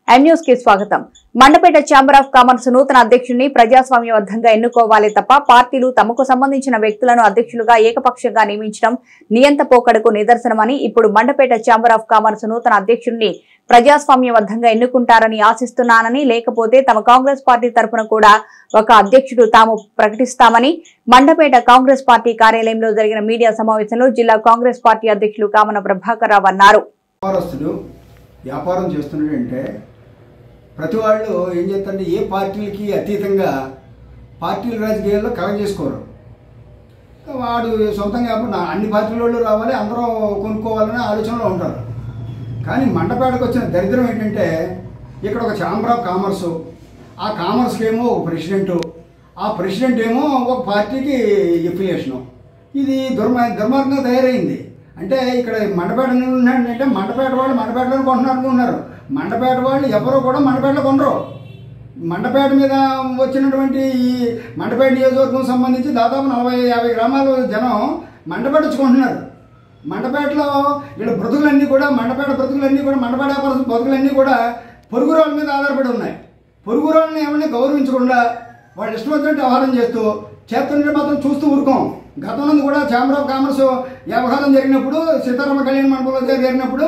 M news కి స్వాగతం. Mandapeta chamber of commerce నూతన అధ్యక్షుడిని ప్రజాస్వామ్యబద్ధంగా ఎన్నుకోవాలి తప్ప పార్టీలు తమకు సంబంధించిన వ్యక్తులను అధ్యక్షులుగా ఏకపక్షంగా నియమించడం నియంత పోకడకు నిదర్శనమని, ఇప్పుడు మండపేట ఛాంబర్ ఆఫ్ కామర్స్ నూతన అధ్యక్షుడిని ప్రజాస్వామ్యబద్ధంగా ఎన్నుకుంటారని ఆశిస్తున్నానని, లేకపోతే తమ కాంగ్రెస్ పార్టీ తరఫున కూడా ఒక అధ్యక్షుడు తాము ప్రకటిస్తామని మండపేట కాంగ్రెస్ పార్టీ కార్యాలయంలో జరిగిన మీడియా సమావేశంలో జిల్లా కాంగ్రెస్ పార్టీ అధ్యక్షులు కామన ప్రభాకర్ రావు అన్నారు. వ్యాపారం చేస్తున్నాడంటే ప్రతి వాళ్ళు ఏం చేస్తారంటే ఏ పార్టీలకి అతీతంగా పార్టీల రాజకీయాల్లో కలెక్ట్ చేసుకోరు. వాడు సొంతంగా అన్ని పార్టీల వాళ్ళు రావాలి, అందరూ కొనుక్కోవాలనే ఆలోచనలో ఉంటారు. కానీ మండపేటకు వచ్చిన దరిద్రం ఏంటంటే ఇక్కడ ఒక ఛాంబర్ ఆఫ్ కామర్సు, ఆ కామర్స్కి ఏమో ఒక ప్రెసిడెంటు, ఆ ప్రెసిడెంట్ ఏమో ఒక పార్టీకి ఎఫిలియేషను. ఇది దుర్మార్గంగా తయారైంది. అంటే ఇక్కడ మండపేట ఉన్నాడంటే మండపేట వాళ్ళు మండపేటలో కొంటున్నారు. మండపేట వాళ్ళు ఎవరో కూడా మండపేటలో కొనరు. మండపేట మీద వచ్చినటువంటి ఈ మండపేట నియోజకవర్గం సంబంధించి దాదాపు 40-50 గ్రామాల జనం మండపేట వచ్చుకుంటున్నారు. మండపేటలో వీళ్ళ బ్రతుకులన్నీ కూడా మండపేట వ్యాపార బ్రతుకులన్నీ కూడా పొరుగురాళ్ళ మీద ఆధారపడి ఉన్నాయి. పొరుగురాళ్ళని ఏమన్నా గౌరవించకుండా వాళ్ళు ఇష్టం వచ్చినట్టు వ్యవహారం చేస్తుంటే మాత్రం చూస్తూ ఊరుకోం. గతంలో కూడా ఛాంబర్ ఆఫ్ కామర్స్ వ్యవహారం జరిగినప్పుడు సీతారామ కళ్యాణ మండపంలో జరిగినప్పుడు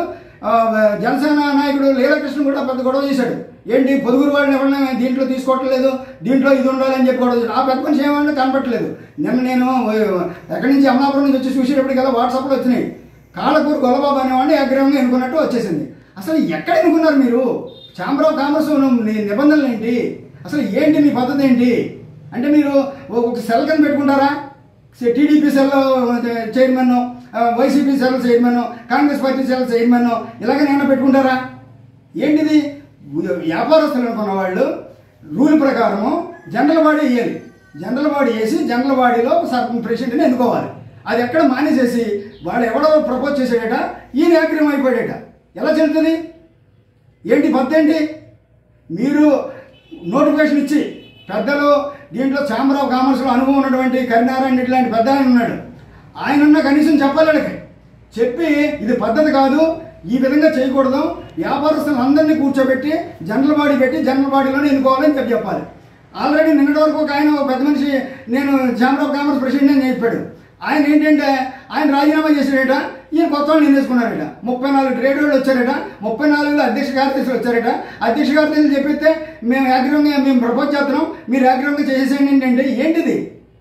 జనసేన నాయకుడు లీలాకృష్ణ కూడా పెద్ద గొడవ చేశాడు. ఏంటి పొదుగురు వాళ్ళని ఎవరైనా దీంట్లో తీసుకోవట్లేదు, దీంట్లో ఇది ఉండాలని చెప్పి గొడవ చేశాడు. ఆ పెద్ద మనిషి ఏమన్నా కనపట్టలేదు. నేను ఎక్కడి నుంచి అమలాపురం నుంచి వచ్చి చూసేటప్పటికల్లా వాట్సాప్లో వచ్చినాయి. కాళ్ళకూరు గొల్లబాబు అనేవాడిని అగ్రహంగా ఎన్నుకున్నట్టు వచ్చేసింది. అసలు ఎక్కడ ఎన్నుకున్నారు మీరు? ఛాంబర్ ఆఫ్ కామర్స్ నిబంధనలు ఏంటి? అసలు ఏంటి మీ పద్ధతి ఏంటి? అంటే మీరు ఒక సెల్ కింద పెట్టుకుంటారా? TDP cell chairman, YCP cell chairman, Congress party cell chairman ఇలాగనే ఏమైనా పెట్టుకుంటారా? ఏంటిది? వ్యాపారస్తులు అనుకున్న వాళ్ళు రూల్ ప్రకారము జనరల్ బాడీ వేయాలి. జనరల్ బాడీ వేసి జనరల్ బాడీలో ప్రెసిడెంట్ని ఎన్నుకోవాలి. అది ఎక్కడ మానేసేసి వాడు ఎవడో ప్రపోజ్ చేసాడట, ఈయన అగ్రహం అయిపోయాడట. ఎలా చెల్లుతుంది? ఏంటి పద్ధతి ఏంటి? మీరు నోటిఫికేషన్ ఇచ్చి పెద్దలు దీంట్లో ఛాంబర్ ఆఫ్ కామర్స్లో అనుభవం ఉన్నటువంటి కరీనారాయణ రెడ్డి లాంటి పెద్ద ఆయన ఉన్నాడు. ఆయనన్న కనీసం చెప్పాలి, చెప్పి ఇది పద్ధతి కాదు, ఈ విధంగా చేయకూడదు, వ్యాపారస్తులు అందరినీ కూర్చోబెట్టి జనరల్ బాడీ పెట్టి జనరల్ బాడీలోనే ఎన్నుకోవాలని చెప్పాలి. ఆల్రెడీ నిన్నటి వరకు ఒక ఆయన ఒక పెద్ద మనిషి నేను ఛాంబర్ ఆఫ్ కామర్స్ ప్రెసిడెంట్ అని చెప్పాడు. ఆయన ఏంటంటే ఆయన రాజీనామా చేశాడట, ఈయన కొత్త వాళ్ళు నిర్ణయించుకున్నారట. 34 ట్రేడ్ వాళ్ళు వచ్చారట, 34లో అధ్యక్ష కార్యదర్శులు వచ్చారట. అధ్యక్ష కార్యదర్శులు చెప్పితే మేము ప్రపోజ్ చేస్తున్నాం, మీరు అగ్రహంగా చేసేసేయండి. ఏంటంటే ఏంటిది?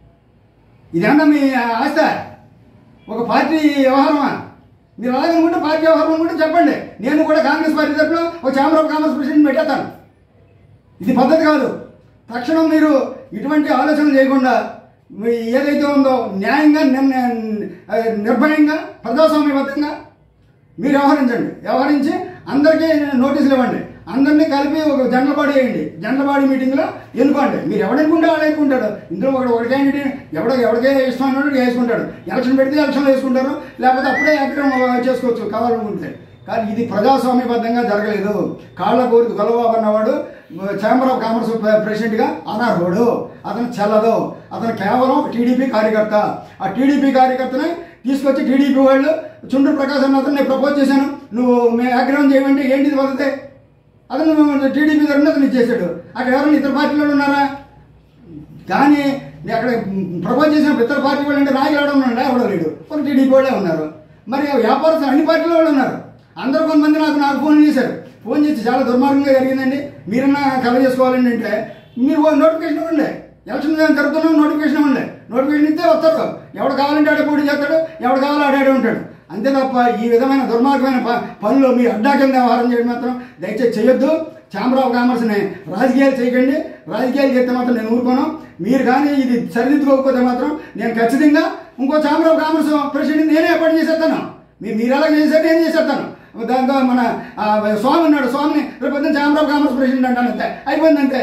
ఇదేమన్నా మీ ఆస్థ? ఒక పార్టీ వ్యవహారమా? మీరు అలాగనుకుంటే పార్టీ వ్యవహారం అనుకుంటే చెప్పండి. నేను కూడా కాంగ్రెస్ పార్టీ తరఫున ఒక ఛాంబర్ ఆఫ్ కామర్స్ ప్రెసిడెంట్ పెట్టేస్తాను. ఇది పద్ధతి కాదు. తక్షణం మీరు ఇటువంటి ఆలోచన చేయకుండా ఏదైతే ఉందో న్యాయంగా నిర్భయంగా ప్రజాస్వామ్యబద్ధంగా మీరు వ్యవహరించి అందరికీ నోటీసులు ఇవ్వండి. అందరినీ కలిపి ఒక జనరల్ బాడీ వేయండి. జనరల్ బాడీ మీటింగ్లో ఎన్నుకోండి. మీరు ఎవడెన్నుకుంటే వాళ్ళు ఎన్నుకుంటాడు. ఇందులో ఒక క్యాండిడేట్ ఎవరికే ఇష్టం అన్నట్టు వేసుకుంటాడు. ఎలక్షన్ పెడితే ఎలక్షన్లో వేసుకుంటారు, లేకపోతే అప్పుడే అక్రమం చేసుకోవచ్చు కావాలనుకుంటే. కానీ ఇది ప్రజాస్వామ్యబద్ధంగా జరగలేదు. కాళ్ళకూరు గొల్లబాబు అన్నవాడు ఛాంబర్ ఆఫ్ కామర్స్ ప్రెసిడెంట్గా అనర్హుడు. అతను చెల్లదు. అతను కేవలం టీడీపీ కార్యకర్త. ఆ టీడీపీ కార్యకర్తని తీసుకొచ్చి టీడీపీ వాళ్ళు చుండ్రు ప్రకాశ్ అన్న అతను నేను ప్రపోజ్ చేశాను, నువ్వు మేము అగ్రహం చేయమంటే ఏంటిది పద్ధతి? అతను టీడీపీ తరఫున అతను ఇచ్చేసాడు. అక్కడ ఎవరైనా ఇతర పార్టీలో ఉన్నారా? కానీ అక్కడ ప్రపోజ్ చేసిన ఇతర పార్టీ వాళ్ళు అంటే నాయకులు ఎవడో ఉన్నాడు, ఎవడో లేడు. ఒక టీడీపీ వాళ్ళే ఉన్నారు. మరి వ్యాపారస్తులు అన్ని పార్టీల వాళ్ళు ఉన్నారు. అందరూ కొంతమంది నాకు ఫోన్ చేశారు. ఫోన్ చేసి చాలా దుర్మార్గంగా జరిగిందండి, మీరన్నా కలర్ చేసుకోవాలండి అంటే మీరు నోటిఫికేషన్ ఇవ్వండి. ఎలక్షన్ జరుగుతున్నాం, నోటిఫికేషన్ ఇవ్వండి. నోటిఫికేషన్ ఇస్తే వస్తారు. ఎవడు కావాలంటే ఆడే పోటీ చేస్తాడు, ఎవడు కావాలో ఆడే ఉంటాడు. అంతే తప్ప ఈ విధమైన దుర్మార్గమైన పనులు మీ అడ్డా కింద వ్యవహారం చేయడం మాత్రం దయచేసి చేయొద్దు. ఛాంబర్ ఆఫ్ కామర్స్ని రాజకీయాలు చేయకండి. రాజకీయాలు చేస్తే మాత్రం నేను ఊరుకోను. మీరు కానీ ఇది సరిదిద్దుకోకపోతే మాత్రం నేను ఖచ్చితంగా ఇంకో ఛాంబర్ ఆఫ్ కామర్స్ ప్రెసిడెంట్ నేనే అపాయింట్ చేసేస్తాను. మీరు ఎలా చేశారు నేను చేసేస్తాను. దాంతో మన స్వామి ఉన్నాడు, స్వామిని రేపు ఛాంబర్ ఆఫ్ కామర్స్ ప్రెసిడెంట్ అంటాను. అంతే అయిపోయింది. అంతే.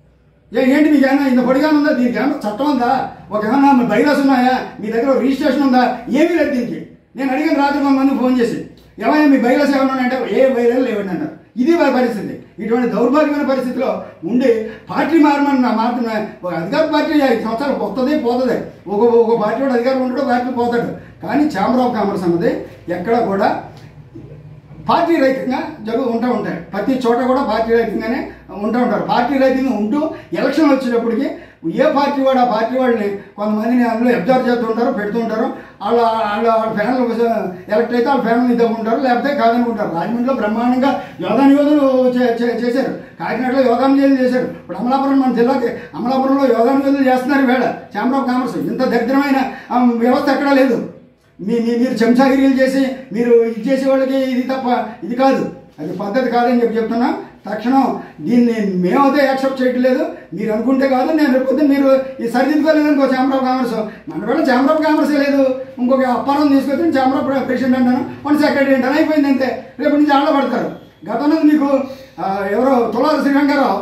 ఏంటి మీకు ఏమన్నా ఇంత పొడిగా ఉందా? దీనికి ఏమన్నా చట్టం ఉందా? ఒక ఏమన్నా బైలాస్ ఉన్నాయా? మీ దగ్గర రిజిస్ట్రేషన్ ఉందా? ఏమీ లేదు దీనికి. నేను అడిగిన రాత్రి కొంతమంది ఫోన్ చేసి ఏమైనా మీ బైలాస్ ఏమన్నా అంటే ఏ బైలాలు లేవండి అన్నారు. ఇది వారి పరిస్థితి. ఇటువంటి దౌర్భాగ్యమైన పరిస్థితిలో ఉండి పార్టీ మారుతున్న ఒక అధికార పార్టీ 5 సంవత్సరాలు వస్తుంది పోతుంది. ఒక పార్టీ వాడు అధికారం ఉంటాడు, పార్టీ పోతాడు. కానీ ఛాంబర్ ఆఫ్ కామర్స్ అన్నది ఎక్కడ కూడా పార్టీ రహితంగా ఉంటూ ఉంటాయి. ప్రతి చోట కూడా పార్టీ రహితంగానే ఉంటూ ఉంటారు. పార్టీ రహితంగా ఉంటూ ఎలక్షన్ వచ్చేటప్పటికి ఏ పార్టీ వాడు ఆ పార్టీ వాళ్ళని కొంతమందిని అందులో అబ్జర్వ్ చేస్తూ ఉంటారు, పెడుతూ ఉంటారు. వాళ్ళ ఫ్యాన్లు ఎలక్ట్ అయితే వాళ్ళ ఫ్యాన్లు ఇద్దరుకుంటారు, లేకపోతే కాదనుకుంటారు. రాజమండ్రిలో బ్రహ్మాండంగా యోధాని యోధులు చేశారు, కాకినాడలో యోధాని యోధులు చేశారు. ఇప్పుడు అమలాపురం మన జిల్లాకి అమలాపురంలో యోధాని యోధులు చేస్తున్నారు ఈవేళ ఛాంబర్ ఆఫ్ కామర్స్. ఇంత దరిద్రమైన వ్యవస్థ ఎక్కడా లేదు. మీరు చెంచాగిరీలు చేసి మీరు ఇది చేసే వాళ్ళకి ఇది తప్ప ఇది కాదు, అది పద్ధతి కాదని చెప్తున్నా. తక్షణం దీన్ని మేమైతే యాక్సెప్ట్ చేయట్లేదు. మీరు అనుకుంటే కాదు, నేను రేపు మీరు ఈ సరిదిద్దుకోలేదు ఇంకో ఛాంబర్ ఆఫ్ కామర్స్. మన వేళ ఛాంబర్ ఆఫ్ కామర్స్ లేదు, ఇంకొక అప్పారం తీసుకొచ్చి ఛాంబర్ ఆఫ్ ప్రెసిడెంట్ అంటాను, వన్ సెక్రటరీ అంటాను, అయిపోయింది అంతే. రేపు నుంచి ఆడ పడతారు. గతంలో మీకు ఎవరో తులాల శ్రీరంగారావు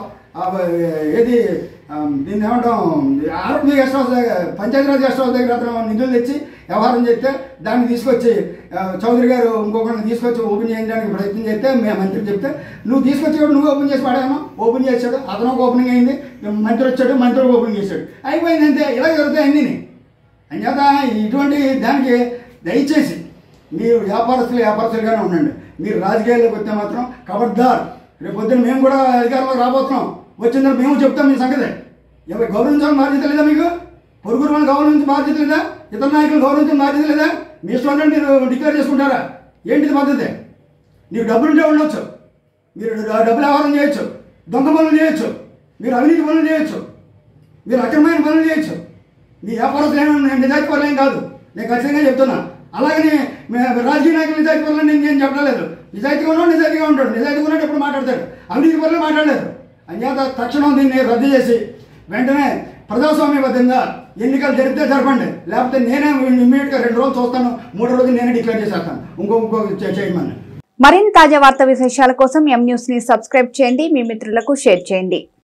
ఏది దీన్ని ఏమంటాం ఆరోగ్య గెస్ట్ హౌస్ దగ్గర పంచాయతీరాజ్ గెస్ట్ హౌస్ దగ్గర అతను నిధులు తెచ్చి వ్యవహారం చేస్తే దాన్ని తీసుకొచ్చి చౌదరి గారు ఇంకొకరిని తీసుకొచ్చి ఓపెన్ చేయడానికి ప్రయత్నం చేస్తే మేము మంత్రి చెప్తే నువ్వు తీసుకొచ్చేవాడు నువ్వు ఓపెన్ చేసి పడాను. ఓపెన్ చేశాడు, అతను ఒక ఓపెనింగ్ అయింది, మంత్రి వచ్చాడు, మంత్రి ఓపెనింగ్ చేశాడు, అయిపోయింది అంతే. ఇలా జరుగుతాయి అన్నీ. అంచేత ఇటువంటి దానికి దయచేసి మీరు వ్యాపారస్తులుగానే ఉండండి. మీరు రాజకీయాల్లోకి వస్తే మాత్రం ఖబర్దార్. రేపు పొద్దున్న మేము కూడా అధికారంలోకి రాబోతున్నాం. వచ్చిందని మేము చెప్తాం. మీ సంగతి ఎవరు గౌరవించాలని బాధ్యత లేదా? మీకు పొరుగురు వాళ్ళని గౌరవించిన బాధ్యత లేదా? ఇతర నాయకులు గౌరవించిన బాధ్యత లేదా? మీ ఇష్టం మీరు డిక్లేర్ చేసుకుంటారా? ఏంటిది పద్ధతి? నీకు డబ్బులుంటే ఉండొచ్చు, మీరు డబ్బులు వ్యవహారం చేయొచ్చు, దొంగ పనులు చేయొచ్చు, మీరు అవినీతి పనులు చేయొచ్చు, మీరు అక్రమమైన పనులు చేయొచ్చు. మీ వ్యాపారస్తులు నేను నిజాయితీ పనులు ఏం కాదు, నేను ఖచ్చితంగా చెప్తున్నా. అలాగని రాజకీయ నాయకులు నిజాయితీ పనులు నేను చెప్పలేదు. నిజాయితీగా ఉన్నాడు, నిజాయితీగా ఉంటాడు, నిజాయితీగా ఉన్నట్టు ఎప్పుడు మాట్లాడతాడు, అవినీతి పనులు మాట్లాడలేదు. అంచేత తక్షణం దీన్ని రద్దు చేసి వెంటనే ప్రజాస్వామ్యబద్ధంగా ఎన్నికలు జరిపితే జరపండి. లేకపోతే నేనే ఇమ్మీడియట్గా 2 రోజులు చూస్తాను, 3వ రోజు నేనే డిక్లేర్ చేసేస్తాను ఇంకో చేయమని. మరిన్ని తాజా వార్తా విశేషాల కోసం ఎం న్యూస్ ని సబ్స్క్రైబ్ చేయండి, మీ మిత్రులకు షేర్ చేయండి.